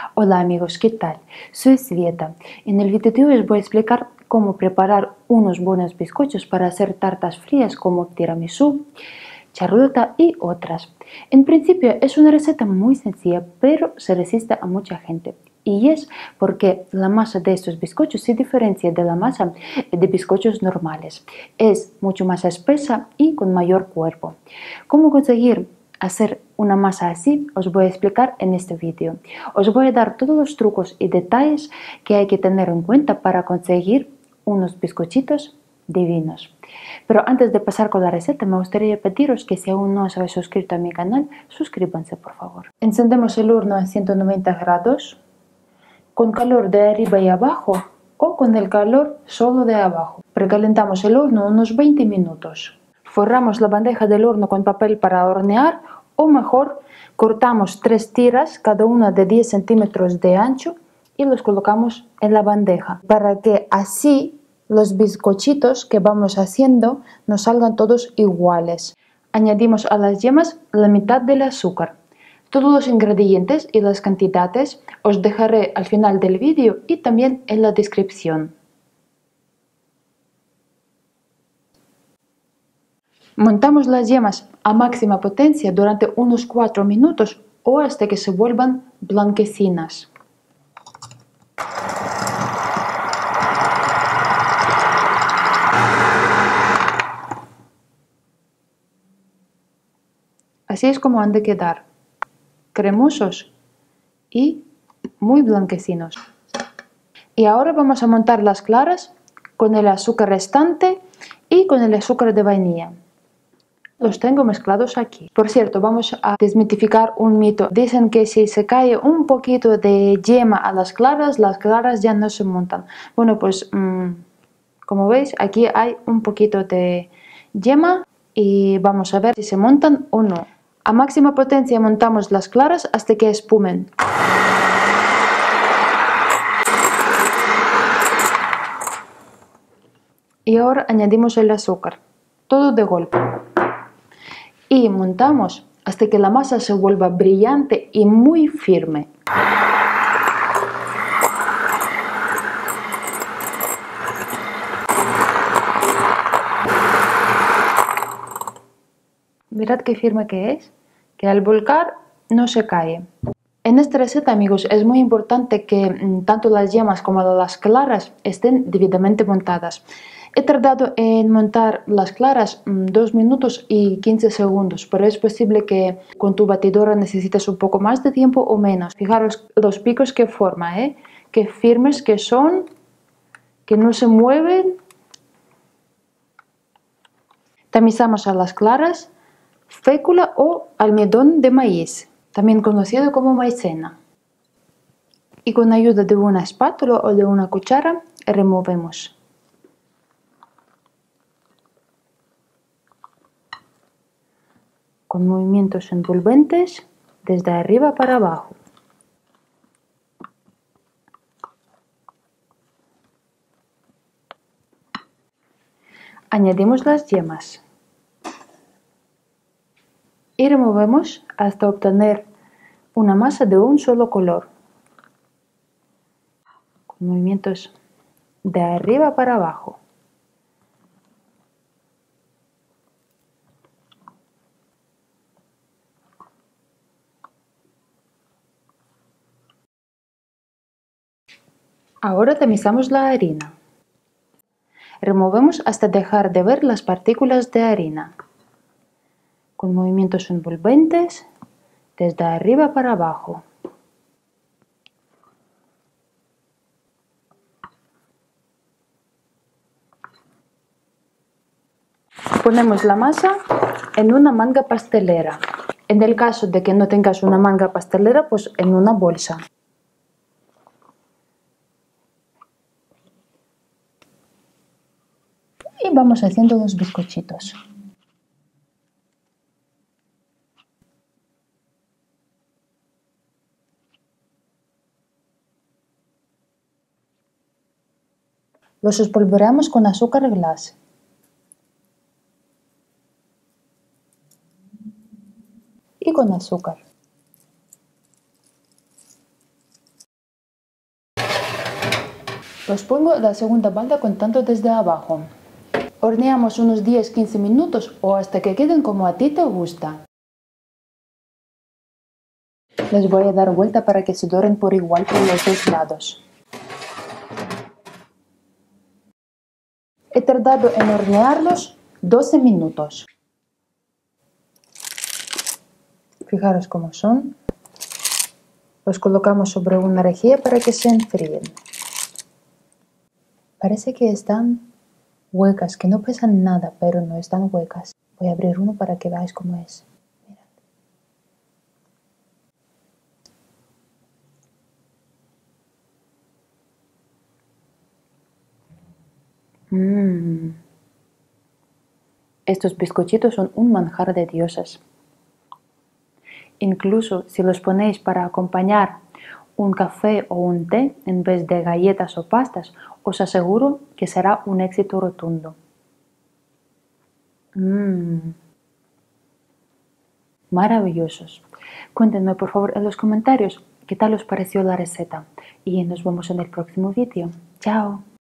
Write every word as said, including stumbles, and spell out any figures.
Hola amigos, ¿qué tal? Soy Sveta. En el video de hoy os voy a explicar cómo preparar unos buenos bizcochos para hacer tartas frías como tiramisú, charlotta y otras. En principio es una receta muy sencilla, pero se resiste a mucha gente. Y es porque la masa de estos bizcochos se diferencia de la masa de bizcochos normales. Es mucho más espesa y con mayor cuerpo. ¿Cómo conseguir hacer una masa así? Os voy a explicar en este vídeo. Os voy a dar todos los trucos y detalles que hay que tener en cuenta para conseguir unos bizcochitos divinos. Pero antes de pasar con la receta, me gustaría pediros que si aún no os habéis suscrito a mi canal, suscríbanse por favor. Encendemos el horno a ciento noventa grados, con calor de arriba y abajo o con el calor solo de abajo. Precalentamos el horno unos veinte minutos. Forramos la bandeja del horno con papel para hornear o mejor cortamos tres tiras, cada una de diez centímetros de ancho, y los colocamos en la bandeja para que así los bizcochitos que vamos haciendo nos salgan todos iguales. Añadimos a las yemas la mitad del azúcar. Todos los ingredientes y las cantidades os dejaré al final del vídeo y también en la descripción. Montamos las yemas a máxima potencia durante unos cuatro minutos o hasta que se vuelvan blanquecinas. Así es como han de quedar, cremosos y muy blanquecinos. Y ahora vamos a montar las claras con el azúcar restante y con el azúcar de vainilla. Los tengo mezclados aquí. Por cierto, vamos a desmitificar un mito. Dicen que si se cae un poquito de yema a las claras, las claras ya no se montan. Bueno, pues mmm, como veis, aquí hay un poquito de yema y vamos a ver si se montan o no. A máxima potencia montamos las claras hasta que espumen. Y ahora añadimos el azúcar, todo de golpe. Y montamos hasta que la masa se vuelva brillante y muy firme. Mirad qué firme que es, que al volcar no se cae. En esta receta, amigos, es muy importante que mmm, tanto las yemas como las claras estén debidamente montadas. He tardado en montar las claras mmm, dos minutos y quince segundos, pero es posible que con tu batidora necesites un poco más de tiempo o menos. Fijaros los picos que forma, ¿eh? Qué firmes que son, que no se mueven. Tamizamos a las claras fécula o almidón de maíz, también conocido como maicena. Y con ayuda de una espátula o de una cuchara removemos. Con movimientos envolventes desde arriba para abajo. Añadimos las yemas y removemos hasta obtener una masa de un solo color, con movimientos de arriba para abajo. Ahora tamizamos la harina. Removemos hasta dejar de ver las partículas de harina, con movimientos envolventes desde arriba para abajo. Ponemos la masa en una manga pastelera. En el caso de que no tengas una manga pastelera, pues en una bolsa. Y vamos haciendo los bizcochitos. Los espolvoreamos con azúcar glass. Y con azúcar. Los pongo la segunda banda contando desde abajo. Horneamos unos diez a quince minutos o hasta que queden como a ti te gusta. Les voy a dar vuelta para que se doren por igual por los dos lados. He tardado en hornearlos doce minutos. Fijaros cómo son. Los colocamos sobre una rejilla para que se enfríen. Parece que están huecas, que no pesan nada, pero no están huecas. Voy a abrir uno para que veáis cómo es. Mmm. Estos bizcochitos son un manjar de diosas. Incluso si los ponéis para acompañar un café o un té en vez de galletas o pastas, os aseguro que será un éxito rotundo. Mmm. Maravillosos. Cuéntenme por favor en los comentarios qué tal os pareció la receta y nos vemos en el próximo vídeo. ¡Chao!